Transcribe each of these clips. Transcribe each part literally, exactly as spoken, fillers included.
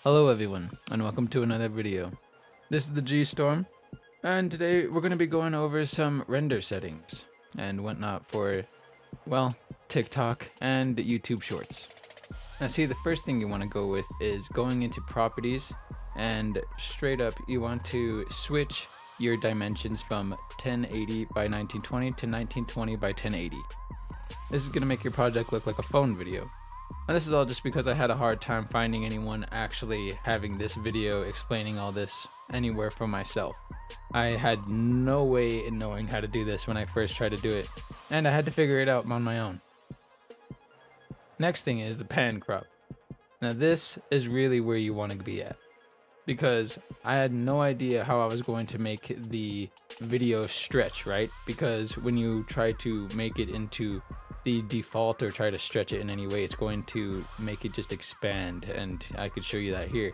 Hello everyone, and welcome to another video. This is the G Storm, and today we're going to be going over some render settings and whatnot for, well, TikTok and YouTube Shorts. Now see, the first thing you want to go with is going into properties, and straight up you want to switch your dimensions from ten eighty by nineteen twenty to nineteen twenty by ten eighty. This is going to make your project look like a phone video. And this is all just because I had a hard time finding anyone actually having this video explaining all this anywhere for myself. I had no way in knowing how to do this when I first tried to do it, and I had to figure it out on my own. Next thing is the pan crop. Now this is really where you want to be at, because I had no idea how I was going to make the video stretch, right? Because when you try to make it into the default or try to stretch it in any way, it's going to make it just expand, and I could show you that here.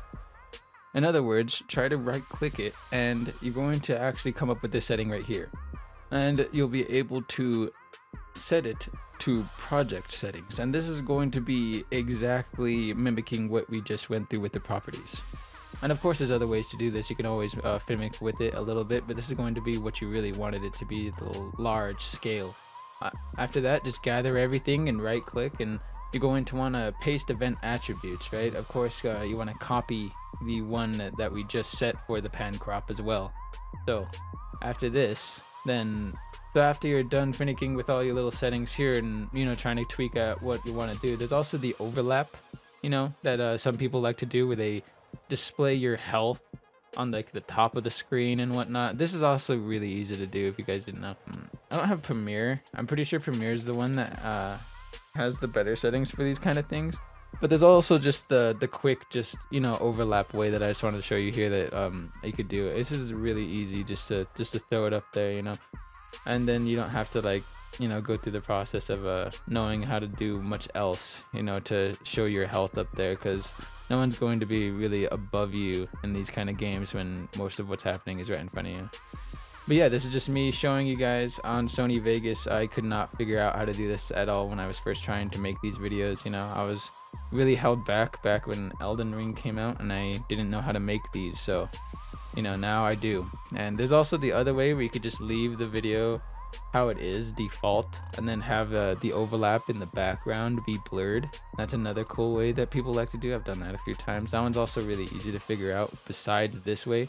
In other words, try to right click it and you're going to actually come up with this setting right here, and you'll be able to set it to project settings, and this is going to be exactly mimicking what we just went through with the properties. And of course there's other ways to do this. You can always uh, mimic with it a little bit, but this is going to be what you really wanted it to be, the large scale. Uh, after that, just gather everything and right click, and you're going to want to paste event attributes, right? Of course uh, you want to copy the one that, that we just set for the pan crop as well. So after this, then so after you're done finicking with all your little settings here and, you know, trying to tweak out what you want to do, there's also the overlap, you know, that uh, some people like to do, where they display your health on like the top of the screen and whatnot. This is also really easy to do if you guys didn't know. I don't have Premiere. I'm pretty sure Premiere is the one that uh, has the better settings for these kind of things. But there's also just the the quick, just, you know, overlap way that I just wanted to show you here that um you could do. This is really easy, just to just to throw it up there, you know, and then you don't have to, like, you know, go through the process of uh knowing how to do much else, you know, to show your health up there, because no one's going to be really above you in these kind of games when most of what's happening is right in front of you. But yeah, this is just me showing you guys on Sony Vegas. I could not figure out how to do this at all when I was first trying to make these videos. You know, I was really held back back when Elden Ring came out, and I didn't know how to make these. So, you know, now I do. And there's also the other way where you could just leave the video how it is default, and then have uh, the overlap in the background be blurred. That's another cool way that people like to do. I've done that a few times. That one's also really easy to figure out besides this way.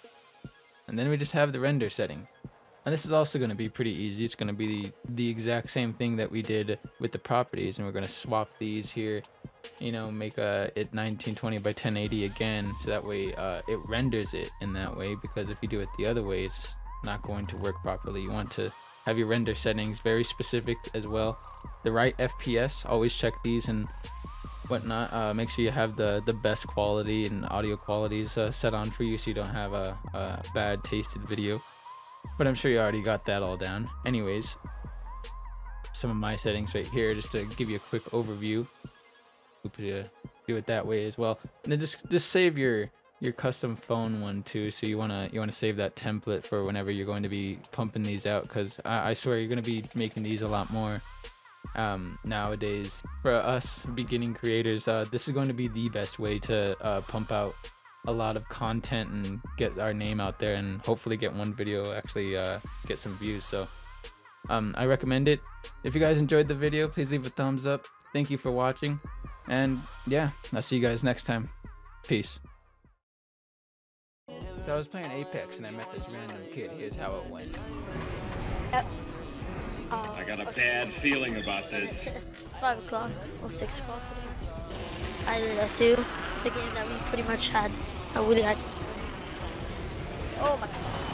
And then we just have the render settings, and this is also going to be pretty easy. It's going to be the, the exact same thing that we did with the properties, and we're going to swap these here, you know, make uh, it nineteen twenty by ten eighty again, so that way uh, it renders it in that way, because if you do it the other way, it's not going to work properly. You want to have your render settings very specific as well. The right F P S, always check these and whatnot. Uh, make sure you have the the best quality and audio qualities uh, set on for you, so you don't have a, a bad tasted video. But I'm sure you already got that all down. Anyways, some of my settings right here, just to give you a quick overview. Do it that way as well, and then just just save your your custom phone one too. So you wanna you wanna save that template for whenever you're going to be pumping these out, because I, I swear you're gonna be making these a lot more um nowadays. For us beginning creators, uh this is going to be the best way to uh pump out a lot of content and get our name out there, and hopefully get one video actually uh get some views. So um I recommend it. If you guys enjoyed the video, please leave a thumbs up. Thank you for watching, and yeah, I'll see you guys next time. Peace. So I was playing Apex and I met this random kid. Here's how it went. Yep. Um, I got a okay. bad feeling about this. Five o'clock or six o'clock. I did a two. The game that we pretty much had a really hard. Oh my god.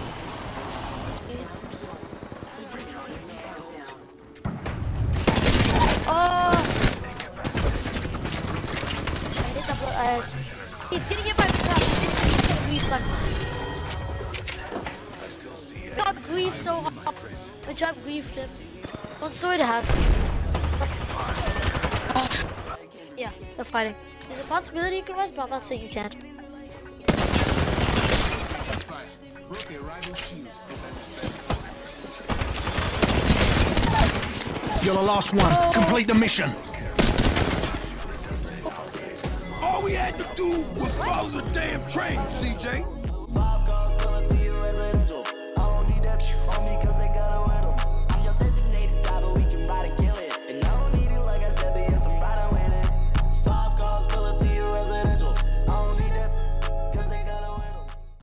Oh! Uh, he's gonna get my crap. He's gonna got grief so hard. My job griefed him. One story to have. Uh, yeah, they're fighting. There's a possibility you can rise, but I'm not saying you can't. You're the last one. Oh. Complete the mission. All we had to do was follow the damn train, C J.